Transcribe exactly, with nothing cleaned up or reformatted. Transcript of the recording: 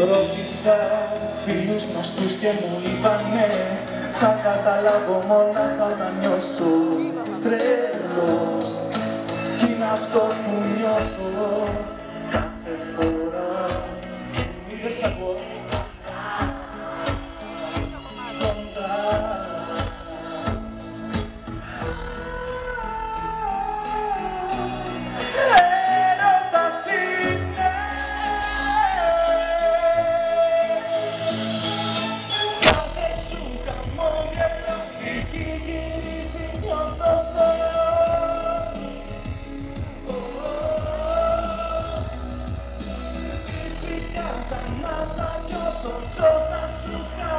Ρώτησα φίλους γνωστούς και μου είπανε θα καταλάβω μόναχα όταν νιώσω τρελός. Κι είναι αυτό που νιώθω κάθε φορά. Δεν σ' ακούω. Όσο θα σου